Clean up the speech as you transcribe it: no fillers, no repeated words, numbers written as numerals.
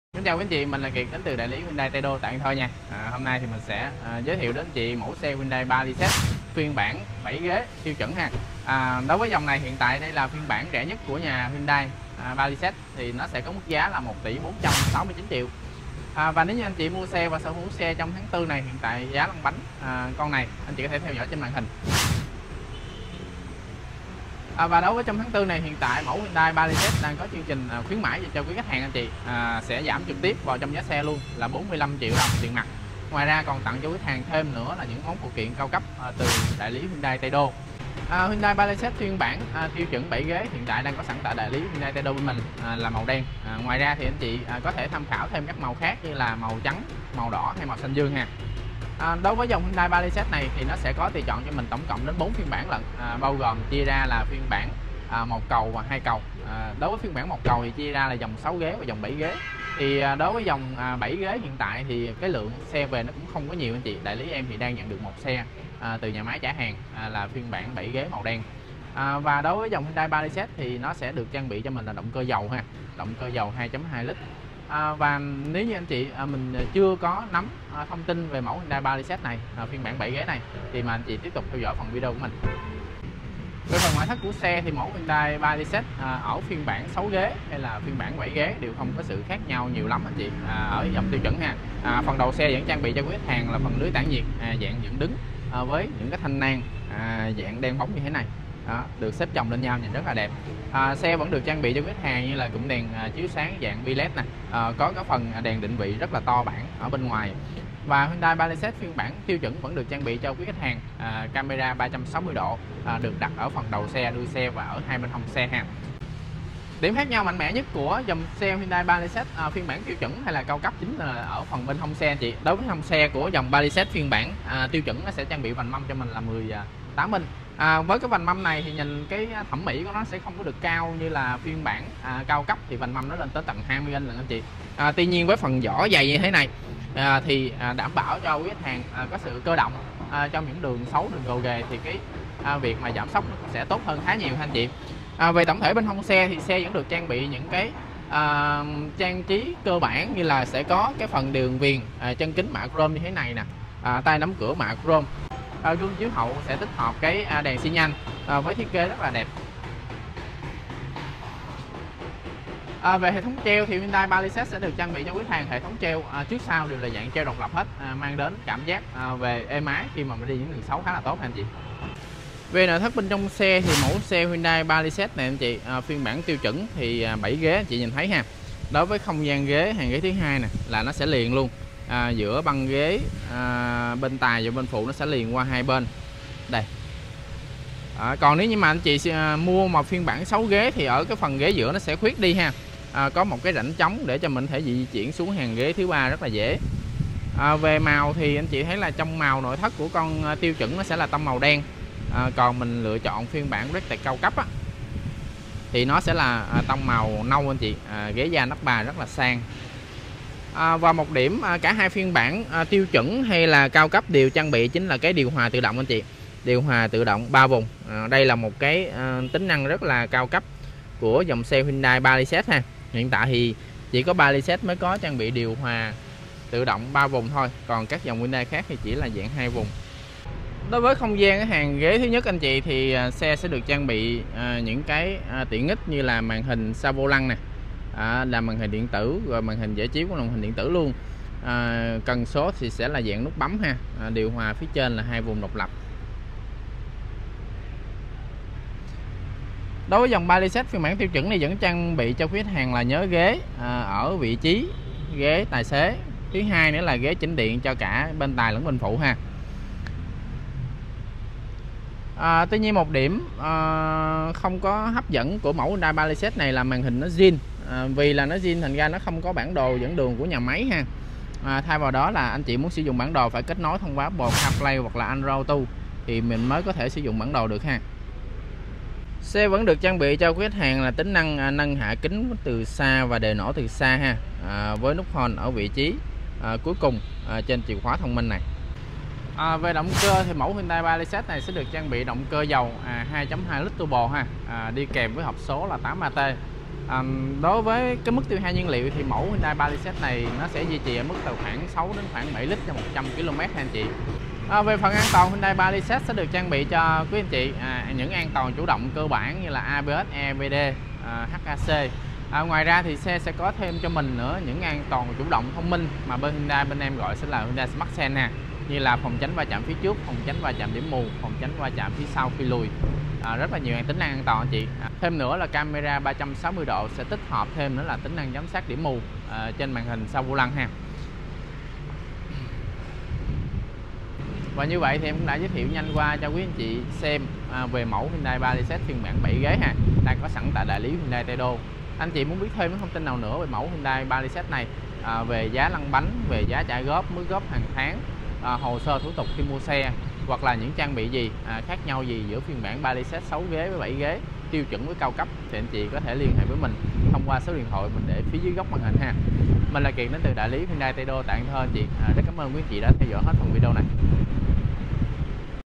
Xin chào quý anh chị, mình là Kiệt đến từ đại lý Hyundai Tây Đô tại Cần Thơ nha. Hôm nay thì mình sẽ giới thiệu đến anh chị mẫu xe Hyundai Palisade phiên bản 7 ghế tiêu chuẩn ha. Đối với dòng này hiện tại đây là phiên bản rẻ nhất của nhà Hyundai Palisade thì nó sẽ có mức giá là 1 tỷ 469 triệu. Và nếu như anh chị mua xe và sở hữu xe trong tháng 4 này, hiện tại giá lăn bánh con này anh chị có thể theo dõi trên màn hình. Và đối với trong tháng 4 này, hiện tại mẫu Hyundai Palisade đang có chương trình khuyến mãi cho quý khách hàng anh chị, sẽ giảm trực tiếp vào trong giá xe luôn là 45 triệu đồng tiền mặt. Ngoài ra còn tặng cho quý khách hàng thêm nữa là những món phụ kiện cao cấp từ đại lý Hyundai Tây Đô. Hyundai Palisade phiên bản tiêu chuẩn 7 ghế hiện tại đang có sẵn tại đại lý Hyundai Tây Đô bên mình là màu đen. Ngoài ra thì anh chị có thể tham khảo thêm các màu khác như là màu trắng, màu đỏ hay màu xanh dương ha. Đối với dòng Hyundai Palisade này thì nó sẽ có tùy chọn cho mình tổng cộng đến 4 phiên bản lận, bao gồm chia ra là phiên bản một cầu và hai cầu. Đối với phiên bản một cầu thì chia ra là dòng 6 ghế và dòng 7 ghế. Thì đối với dòng 7 ghế hiện tại thì cái lượng xe về nó cũng không có nhiều anh chị. Đại lý em thì đang nhận được một xe từ nhà máy trả hàng là phiên bản 7 ghế màu đen. Và đối với dòng Hyundai Palisade thì nó sẽ được trang bị cho mình là động cơ dầu ha, động cơ dầu 2.2 lít. Và nếu như anh chị mình chưa có nắm thông tin về mẫu Hyundai Palisade này, phiên bản 7 ghế này, thì mà anh chị tiếp tục theo dõi phần video của mình. Về phần ngoại thất của xe thì mẫu Hyundai Palisade ở phiên bản 6 ghế hay là phiên bản 7 ghế đều không có sự khác nhau nhiều lắm anh chị, ở dòng tiêu chuẩn ha. Phần đầu xe vẫn trang bị cho quý khách hàng là phần lưới tản nhiệt dạng dựng đứng với những cái thanh nang dạng đen bóng như thế này. Đó, được xếp chồng lên nhau nhìn rất là đẹp. Xe vẫn được trang bị cho khách hàng như là cụm đèn chiếu sáng dạng bi-led nè, có cái phần đèn định vị rất là to bản ở bên ngoài. Và Hyundai Palisade phiên bản tiêu chuẩn vẫn được trang bị cho quý khách hàng camera 360 độ được đặt ở phần đầu xe, đuôi xe và ở hai bên hông xe ha. Điểm khác nhau mạnh mẽ nhất của dòng xe Hyundai Palisade phiên bản tiêu chuẩn hay là cao cấp chính là ở phần bên hông xe anh chị. Đối với hông xe của dòng Palisade phiên bản tiêu chuẩn nó sẽ trang bị vành mâm cho mình là 18 inch. Với cái vành mâm này thì nhìn cái thẩm mỹ của nó sẽ không có được cao như là phiên bản cao cấp thì vành mâm nó lên tới tận 20 inch lần anh chị. Tuy nhiên với phần vỏ dày như thế này thì đảm bảo cho quý khách hàng có sự cơ động trong những đường xấu, đường gồ ghề thì cái việc mà giảm sóc sẽ tốt hơn khá nhiều anh chị. Về tổng thể bên hông xe thì xe vẫn được trang bị những cái trang trí cơ bản như là sẽ có cái phần đường viền chân kính mạ chrome như thế này nè, tay nắm cửa mạ chrome. Gương chiếu hậu sẽ tích hợp cái đèn xi nhan với thiết kế rất là đẹp. Về hệ thống treo thì Hyundai Palisade sẽ được trang bị cho quý khách hàng hệ thống treo trước sau đều là dạng treo độc lập hết, mang đến cảm giác về êm ái khi mà mình đi những đường xấu khá là tốt anh chị. Về nội thất bên trong xe thì mẫu xe Hyundai Palisade này anh chị, phiên bản tiêu chuẩn thì 7 ghế anh chị nhìn thấy ha. Đối với không gian ghế, hàng ghế thứ hai nè là nó sẽ liền luôn, giữa băng ghế bên tài và bên phụ nó sẽ liền qua hai bên đây. Còn nếu như mà anh chị mua một phiên bản 6 ghế thì ở cái phần ghế giữa nó sẽ khuyết đi ha, có một cái rãnh trống để cho mình thể di chuyển xuống hàng ghế thứ ba rất là dễ. Về màu thì anh chị thấy là trong màu nội thất của con tiêu chuẩn nó sẽ là tông màu đen, còn mình lựa chọn phiên bản Black cao cấp thì nó sẽ là tông màu nâu anh chị. Ghế da nắp bà rất là sang. Và một điểm cả hai phiên bản tiêu chuẩn hay là cao cấp đều trang bị chính là cái điều hòa tự động anh chị, điều hòa tự động 3 vùng. Đây là một cái tính năng rất là cao cấp của dòng xe Hyundai Palisade ha. Hiện tại thì chỉ có Palisade mới có trang bị điều hòa tự động 3 vùng thôi, còn các dòng Hyundai khác thì chỉ là dạng 2 vùng. Đối với không gian cái hàng ghế thứ nhất anh chị thì xe sẽ được trang bị những cái tiện ích như là màn hình sa vô lăng nè, là màn hình điện tử, rồi màn hình giải chiếu của màn hình điện tử luôn. Cần số thì sẽ là dạng nút bấm ha, điều hòa phía trên là 2 vùng độc lập. Đối với dòng Palisade phiên bản tiêu chuẩn này vẫn trang bị cho quý khách hàng là nhớ ghế ở vị trí ghế tài xế, thứ hai nữa là ghế chỉnh điện cho cả bên tài lẫn bên phụ ha. Tuy nhiên một điểm không có hấp dẫn của mẫu Hyundai Palisade này là màn hình nó zin, vì là nó zin thành ra nó không có bản đồ dẫn đường của nhà máy ha. Thay vào đó là anh chị muốn sử dụng bản đồ phải kết nối thông qua Apple CarPlay hoặc là Android Auto thì mình mới có thể sử dụng bản đồ được ha. Xe vẫn được trang bị cho quý khách hàng là tính năng nâng hạ kính từ xa và đề nổ từ xa ha, với nút hon ở vị trí cuối cùng trên chìa khóa thông minh này. Về động cơ thì mẫu Hyundai Palisade này sẽ được trang bị động cơ dầu 2.2 lít turbo ha, đi kèm với hộp số là 8AT. Đối với cái mức tiêu hao nhiên liệu thì mẫu Hyundai Palisade này nó sẽ duy trì ở mức từ khoảng 6 đến khoảng 7 lít cho 100 km anh chị. Về phần an toàn, Hyundai Palisade sẽ được trang bị cho quý anh chị những an toàn chủ động cơ bản như là ABS, EBD, HAC. Ngoài ra thì xe sẽ có thêm cho mình nữa những an toàn chủ động thông minh mà bên Hyundai bên em gọi sẽ là Hyundai Smart Sense nè, như là phòng tránh va chạm phía trước, phòng tránh va chạm điểm mù, phòng tránh va chạm phía sau khi lùi. Rất là nhiều tính năng an toàn anh chị. Thêm nữa là camera 360 độ sẽ tích hợp thêm nữa là tính năng giám sát điểm mù trên màn hình sau vô lăng ha. Và như vậy thì em cũng đã giới thiệu nhanh qua cho quý anh chị xem về mẫu Hyundai Palisade phiên bản 7 ghế ha, đang có sẵn tại đại lý Hyundai Tây Đô. Anh chị muốn biết thêm những thông tin nào nữa về mẫu Hyundai Palisade này, về giá lăn bánh, về giá trả góp, mức góp hàng tháng, hồ sơ thủ tục khi mua xe, hoặc là những trang bị gì khác nhau gì giữa phiên bản Palisade 6 ghế với 7 ghế, tiêu chuẩn với cao cấp, thì anh chị có thể liên hệ với mình thông qua số điện thoại mình để phía dưới góc màn hình ha. Mình là Kiệt đến từ đại lý Hyundai Tây Đô tại Cần Thơ anh chị. Rất cảm ơn quý anh chị đã theo dõi hết phần video này.